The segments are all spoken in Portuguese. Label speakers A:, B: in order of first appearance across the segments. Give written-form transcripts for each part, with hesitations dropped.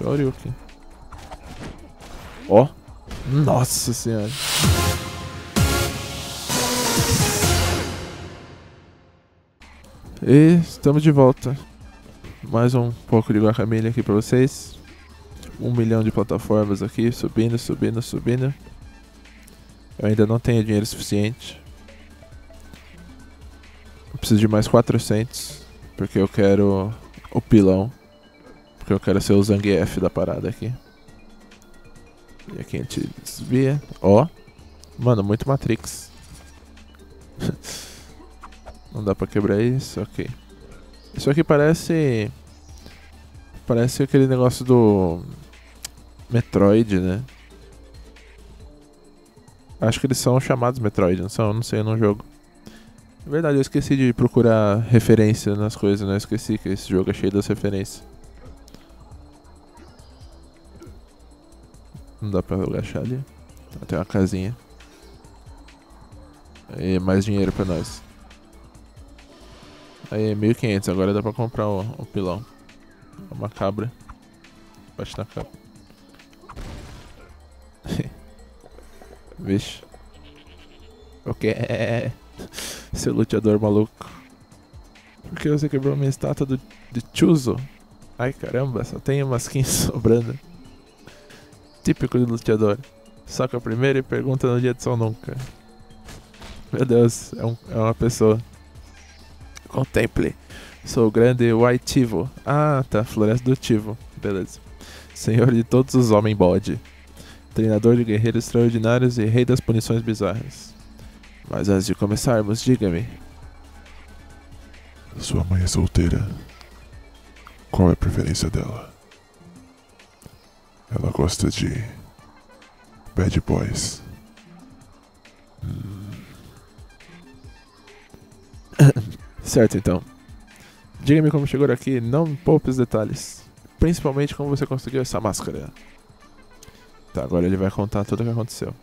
A: Shoryuken. Ó. Nossa senhora. E estamos de volta. Mais um pouco de Guacamelee aqui pra vocês. 1 milhão de plataformas aqui, subindo, subindo, subindo. Eu ainda não tenho dinheiro suficiente. Eu preciso de mais 400. Porque eu quero o pilão. Porque eu quero ser o Zangief da parada aqui. E aqui a gente desvia. Ó. Mano, muito Matrix. Não dá pra quebrar isso, ok. Isso aqui parece... Parece aquele negócio do... Metroid, né? Acho que eles são chamados Metroid, não são? Não sei, no jogo. É verdade, eu esqueci de procurar referência nas coisas, né? Eu esqueci que esse jogo é cheio das referências. Não dá pra agachar ali. Tem uma casinha. Aí, mais dinheiro pra nós. Aí, 1.500, agora dá pra comprar o pilão. Uma cabra. Bate na cabra. Vixe. O que é? Seu luteador maluco. Por que você quebrou minha estátua de Chuzo? Ai caramba, só tem umas skins sobrando. Típico de luteador. Soca primeiro e pergunta no dia de São Nunca. Meu Deus, é uma pessoa. Contemple. Sou o grande White Tivo. Ah, tá. Floresta do Tivo. Beleza. Senhor de todos os homens bode. Treinador de guerreiros extraordinários e rei das punições bizarras. Mas antes de começarmos, diga-me.
B: Sua mãe é solteira. Qual é a preferência dela? Ela gosta de... bad boys.
A: Certo, então. Diga-me como chegou aqui, não me poupe os detalhes. Principalmente como você conseguiu essa máscara. Tá, agora ele vai contar tudo o que aconteceu.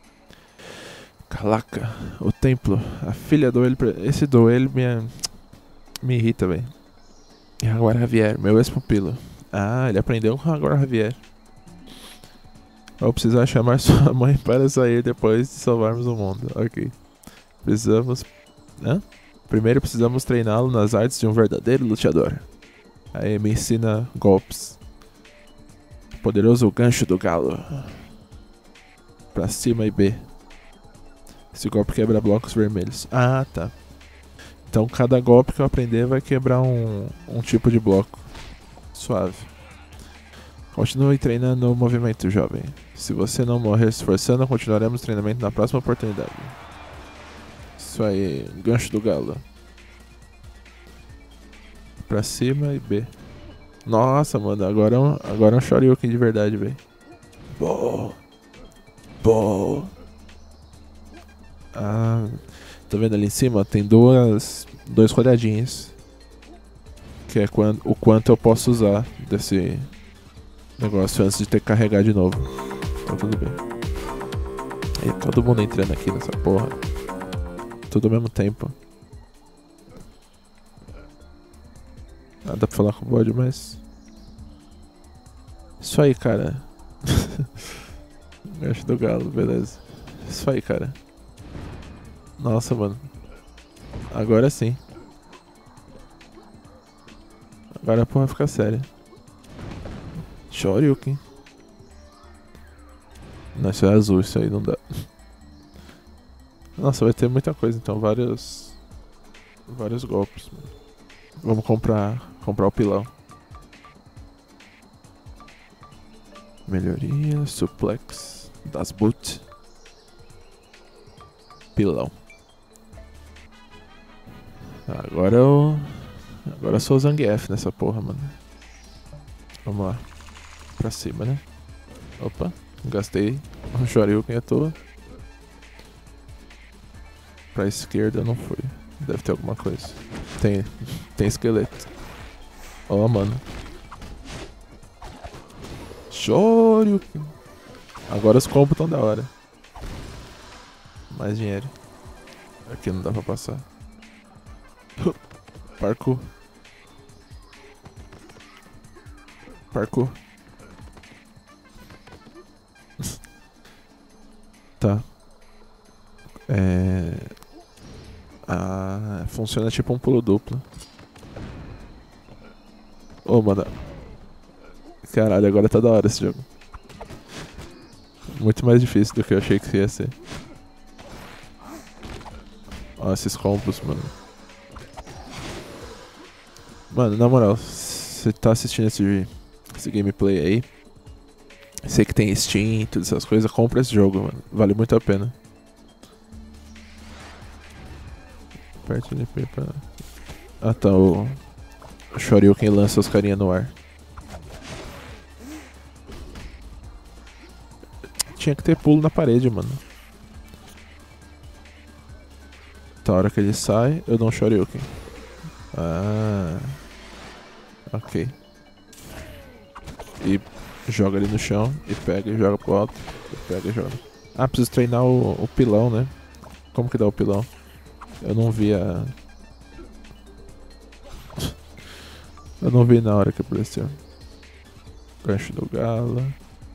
A: Caraca, o templo, a filha do ele, esse do ele me irrita, velho. E agora Javier, meu ex-pupilo. Ah, ele aprendeu com agora Javier. Vou precisar chamar sua mãe para sair depois de salvarmos o mundo. Ok. Precisamos... Hã? Primeiro precisamos treiná-lo nas artes de um verdadeiro luteador. Aí me ensina golpes. Poderoso gancho do galo. Pra cima e B. Esse golpe quebra blocos vermelhos. Ah, tá. Então cada golpe que eu aprender vai quebrar um tipo de bloco. Suave. Continue treinando o movimento, jovem. Se você não morrer se esforçando, continuaremos o treinamento na próxima oportunidade. Isso aí, gancho do galo. Pra cima e B. Nossa, mano, agora é um Shoryuken de verdade, velho. Boa. Ah, tá vendo ali em cima? Tem dois quadradinhos. Que é o quanto eu posso usar desse negócio antes de ter que carregar de novo. Então tudo bem. E todo mundo entrando aqui nessa porra. Tudo ao mesmo tempo. Ah, dá pra falar com o bode, mas... Isso aí, cara. Gancho do galo, beleza. Isso aí, cara. Nossa, mano. Agora sim. Agora a porra vai ficar séria. Shoryuken. Não, isso é azul, isso aí não dá. Nossa, vai ter muita coisa então, vários golpes. Vamos comprar o pilão. Melhoria, suplex, das boot. Pilão. Agora eu sou o Zangief nessa porra, mano. Vamos lá. Pra cima, né? Opa, gastei um Shoryuken à toa. Pra esquerda não foi. Deve ter alguma coisa. Tem esqueleto. Ó, mano. Shoryuken. Agora os combos tão da hora. Mais dinheiro. Aqui não dá pra passar. Parkour. Ah, funciona tipo um pulo duplo. Ô, mano. Caralho, agora tá da hora esse jogo. Muito mais difícil do que eu achei que ia ser. Ó, esses combos, mano. Mano, na moral, você tá assistindo esse gameplay aí, sei que tem Steam, todas essas coisas, compra esse jogo, mano. Vale muito a pena. Perto de pra... Ah tá, o Shoryuken lança os carinha no ar. Tinha que ter pulo na parede, mano. Tá, a hora que ele sai, eu dou um Shoryuken. Ah... Ok. E joga ali no chão, e pega e joga pro alto, e pega e joga. Ah, preciso treinar o pilão, né? Como que dá o pilão? Eu não vi a... Eu não vi na hora que apareceu. Gancho do galo.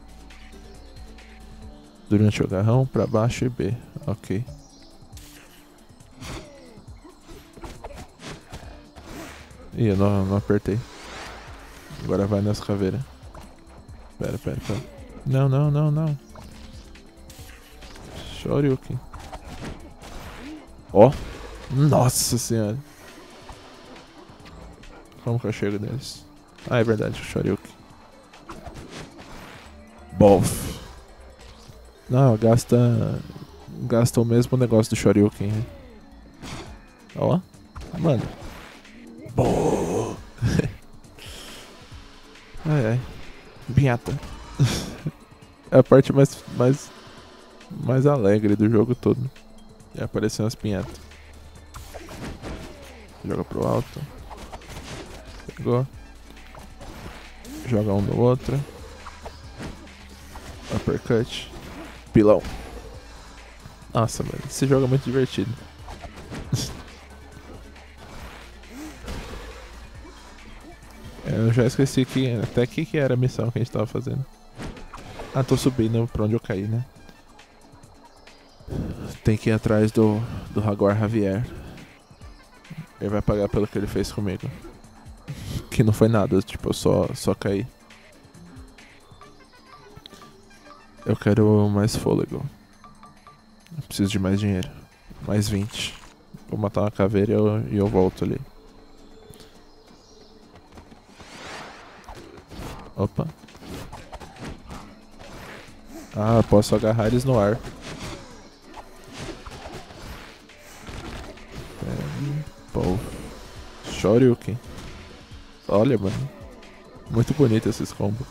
A: Durante o agarrão, pra baixo e B. Ok. Ih, eu não apertei. Agora vai nas caveiras. Pera. Não. Shoryuken. Ó. Nossa senhora. Como que eu chego neles? Ah, é verdade, o Shoryuken. Bof. Não, gasta o mesmo negócio do Shoryuken. Né? Ó. Mano. Boa. Ai. Pinhata. É a parte mais alegre do jogo todo. E apareceu umas pinhatas. Joga pro alto. Pegou. Joga um no outro. Uppercut. Pilão. Nossa, mano. Esse jogo é muito divertido. Eu já esqueci até que era a missão que a gente tava fazendo. Ah, tô subindo pra onde eu caí, né? Tem que ir atrás do Jaguar Javier. Ele vai pagar pelo que ele fez comigo. Que não foi nada, tipo, eu só caí. Eu quero mais fôlego. Eu preciso de mais dinheiro. Mais 20. Vou matar uma caveira e eu volto ali. Opa. Ah, posso agarrar eles no ar. Pô. Shoryuken. Olha, mano. Muito bonito esses combos.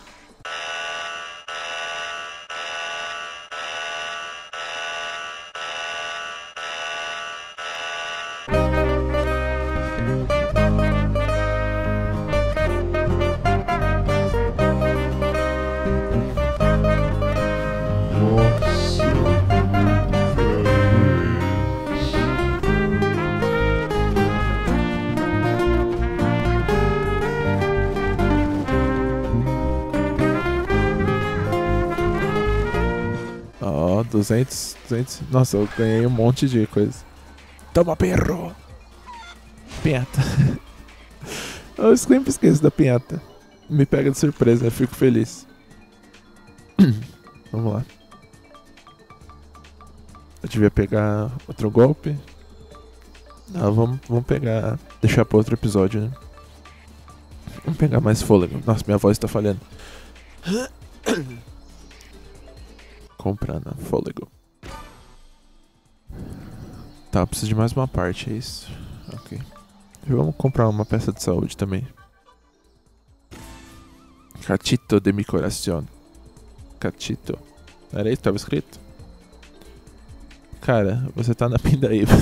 A: Ó, 200. Nossa, eu ganhei um monte de coisa. Toma, perro! Pinhata. Eu sempre esqueço da pinhata. Me pega de surpresa, eu fico feliz. Vamos lá. Eu devia pegar outro golpe. Não, vamos pegar... Deixar pra outro episódio, né? Vamos pegar mais fôlego. Nossa, minha voz tá falhando. Comprando fôlego. Tá, preciso de mais uma parte, é isso? Ok. Vamos comprar uma peça de saúde também. Cachito de mi coração. Cachito. Era isso que tava escrito? Cara, você tá na pindaíba.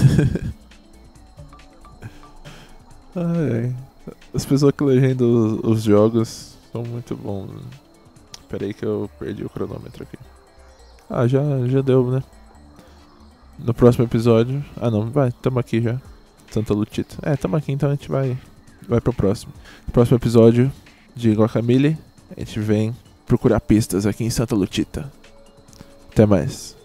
A: Ai. As pessoas que legendam os jogos são muito bons. Pera aí que eu perdi o cronômetro aqui. Ah, já deu, né? No próximo episódio... Ah não, tamo aqui já. Santa Lutita. Tamo aqui, então a gente vai pro próximo. No próximo episódio de Guacamelee, a gente vem procurar pistas aqui em Santa Lutita. Até mais.